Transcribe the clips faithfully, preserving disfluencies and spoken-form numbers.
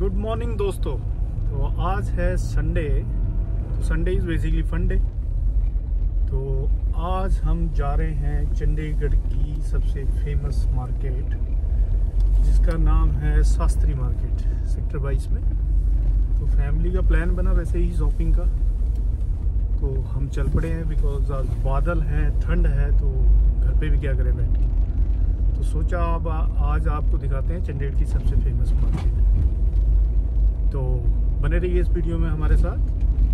Good morning दोस्तों। तो आज है संडे, तो Sunday is basically fun day. तो आज हम जा रहे हैं चंडीगढ़ की सबसे फेमस मार्केट जिसका नाम है शास्त्री मार्केट सेक्टर बाईस में। तो फैमिली का प्लान बना वैसे ही शॉपिंग का, तो हम चल पड़े हैं बिकॉज आज बादल है, ठंड है, तो घर पे भी क्या करें बैठ के। तो सोचा अब आज आपको दिखाते हैं चंडीगढ़ की सबसे फेमस मार्केट। तो बने रहिए इस वीडियो में हमारे साथ।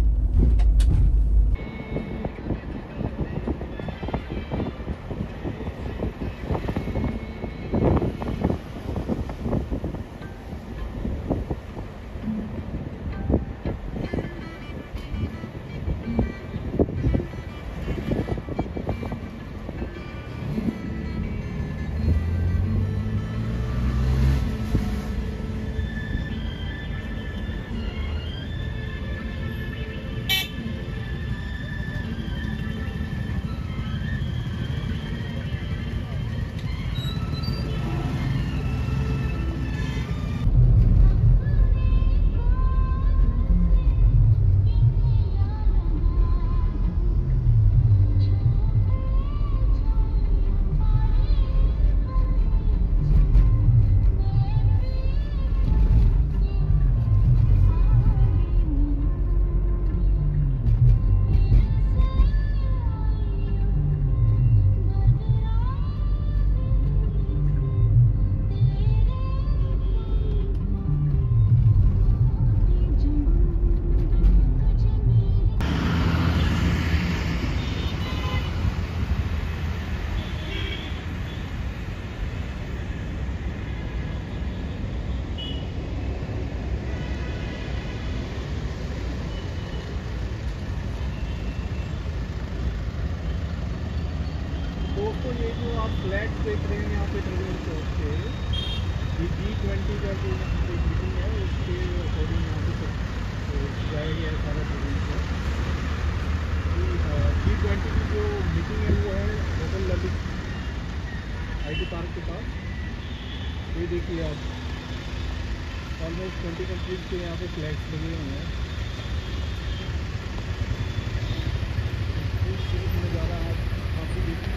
दोस्तों ये जो आप फ्लैट देख रहे हैं यहाँ पे टर्मिनल चौक पे, ये जी ट्वेंटी का जो मीटिंग है उसके अकॉर्डिंग यहाँ पे जाया गया है सारा टर्मिनल चौक। जी ट्वेंटी की जो मीटिंग है वो है hotel Lalit I T park के पास। ये देखिए आप ऑलमोस्ट ट्वेंटी कंट्रीज के यहाँ पे फ्लैट्स लगे हुए हैं। नज़ारा आप काफ़ी देखिए।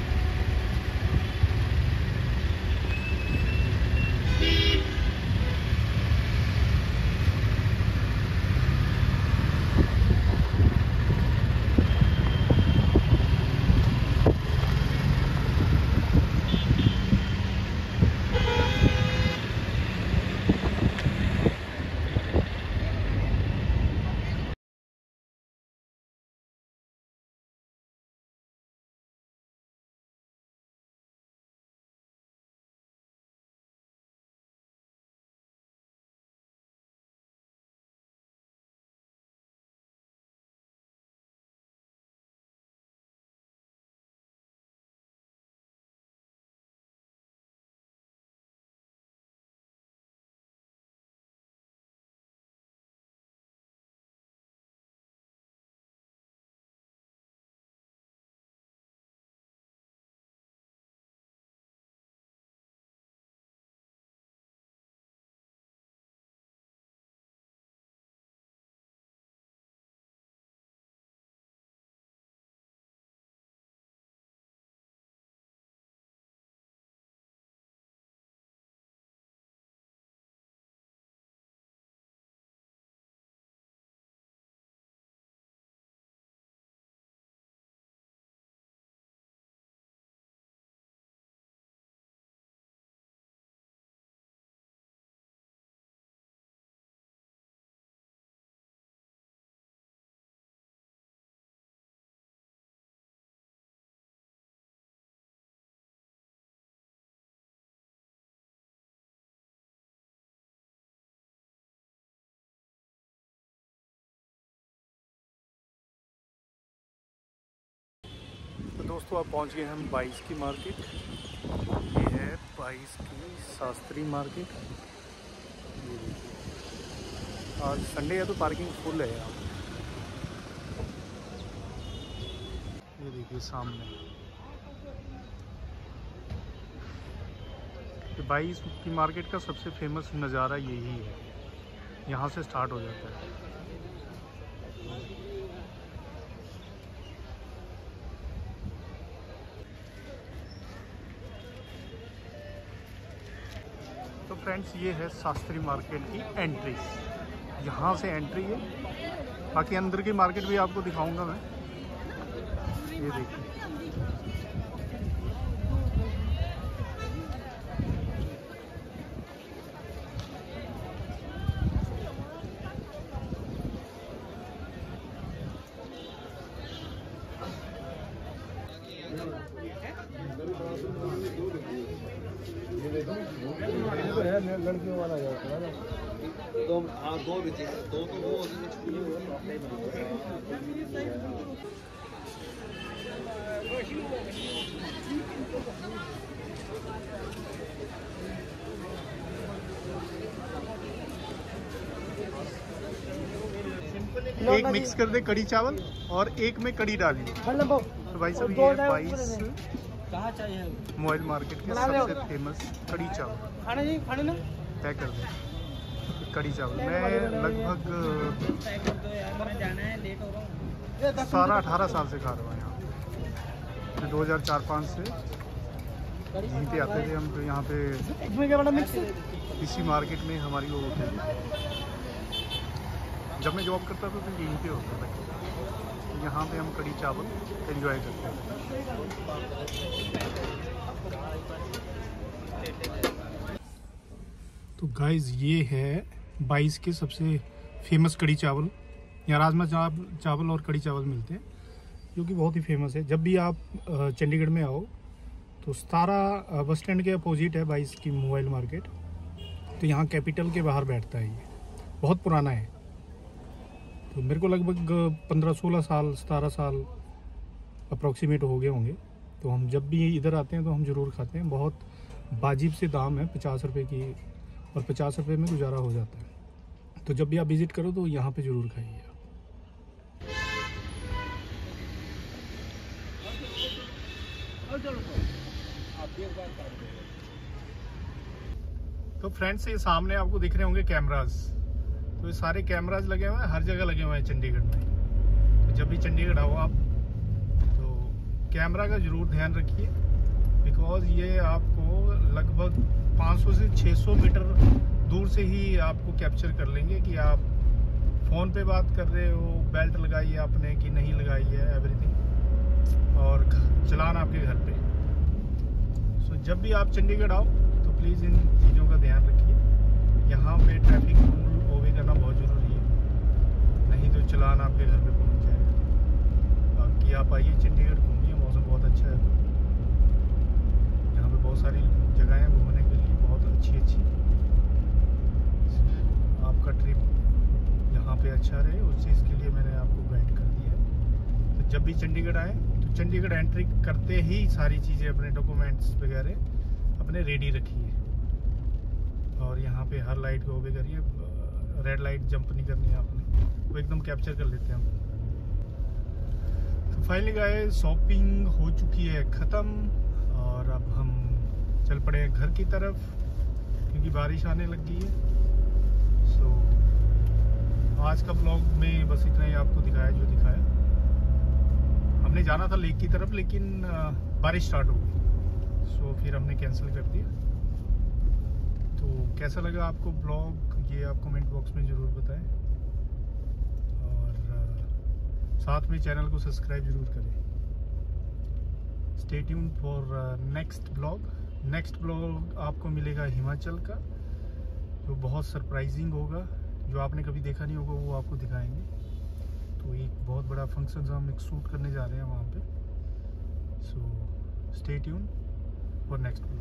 तो दोस्तों आप पहुंच गए हम बाईस की मार्केट। ये है बाईस की शास्त्री मार्केट। ये देखिए आज संडे है तो पार्किंग फुल है यहाँ। ये देखिए सामने बाईस की मार्केट का सबसे फेमस नज़ारा यही है। यहाँ से स्टार्ट हो जाता है। तो फ्रेंड्स ये है शास्त्री मार्केट की एंट्री, यहाँ से एंट्री है। बाकी अंदर की मार्केट भी आपको दिखाऊंगा मैं। ये देखिए लड़कियों वाला दो हाँ दो भी थे, दो तो वो एक मिक्स कर दे कड़ी चावल और एक में कड़ी डाली। तो भाई साहब ये बाईस कहाँ चाहिए मोबाइल मार्केट के सबसे फेमस कड़ी चावल खाने जी खाने ना पैक कर दे। कड़ी चावल मैं लगभग सतारह अठारह साल से खा रहा हूँ यहाँ। दो हज़ार चार पाँच से यहीं पे आते थे हम। तो यहाँ पे इसी मार्केट में हमारी वो होती है। जब मैं जॉब करता था तो यहीं पे होता था। यहाँ पे हम कड़ी चावल एंजॉय करते हैं। तो गाइस ये है बाईस के सबसे फेमस कड़ी चावल। यहाँ राजमा चावल और कड़ी चावल मिलते हैं, जो कि बहुत ही फेमस है। जब भी आप चंडीगढ़ में आओ तो सतारा बस स्टैंड के अपोजिट है बाईस की मोबाइल मार्केट। तो यहाँ कैपिटल के बाहर बैठता है। ये बहुत पुराना है। तो मेरे को लगभग पंद्रह सोलह साल सतारह साल अप्रॉक्सीमेट हो गए होंगे। तो हम जब भी इधर आते हैं तो हम ज़रूर खाते हैं। बहुत वाजिब से दाम है, पचास रुपये की, और पचास रुपये में गुजारा हो जाता है। तो जब भी आप विज़िट करो तो यहाँ पे ज़रूर खाइए। तो फ्रेंड्स ये सामने आपको दिख रहे होंगे कैमरास। तो ये सारे कैमरास लगे हुए हैं, हर जगह लगे हुए हैं चंडीगढ़ में। तो जब भी चंडीगढ़ आओ आप तो कैमरा का ज़रूर ध्यान रखिए, बिकॉज ये आपको लगभग पाँच सौ से छह सौ मीटर दूर से ही आपको कैप्चर कर लेंगे कि आप फ़ोन पे बात कर रहे हो, बेल्ट लगाई है आपने कि नहीं लगाई है, एवरीथिंग, और चलान आपके घर पे। सो so, जब भी आप चंडीगढ़ आओ तो प्लीज़ इन चीज़ों का ध्यान रखिए। यहाँ पे ट्रैफिक रूल ओबे करना बहुत ज़रूरी है, नहीं तो चलान आपके घर पे पहुँच जाएगा। बाकी आप आइए चंडीगढ़ घूमिए, मौसम बहुत अच्छा है। यहाँ पे बहुत सारी जगह हैं घूमने के लिए, बहुत अच्छी अच्छी। आपका ट्रिप यहाँ पे अच्छा रहे उस चीज़ के लिए मैंने आपको गाइड कर दिया है। तो जब भी चंडीगढ़ आए तो चंडीगढ़ एंट्री करते ही सारी चीज़ें, अपने डॉक्यूमेंट्स वगैरह अपने रेडी रखिए। और यहाँ पे हर लाइट को ओबे करिए, रेड लाइट जंप नहीं करनी है आपने, वो एकदम कैप्चर कर लेते हैं हम। तो फाइनली गाइस शॉपिंग हो चुकी है ख़त्म, और अब हम चल पड़े हैं घर की तरफ क्योंकि बारिश आने लग गई है। सो आज का ब्लॉग में बस इतना ही आपको दिखाया जो दिखाया। हमने जाना था लेक की तरफ, लेकिन बारिश स्टार्ट हो गई, सो फिर हमने कैंसिल कर दिया। तो कैसा लगा आपको ब्लॉग, ये आप कमेंट बॉक्स में ज़रूर बताएं, और साथ में चैनल को सब्सक्राइब ज़रूर करें। Stay tuned for next blog. Next blog आपको मिलेगा हिमाचल का, जो बहुत सरप्राइजिंग होगा, जो आपने कभी देखा नहीं होगा, वो आपको दिखाएंगे। तो एक बहुत बड़ा फंक्शन हम एक शूट करने जा रहे हैं वहाँ पे। So stay tuned for next blog.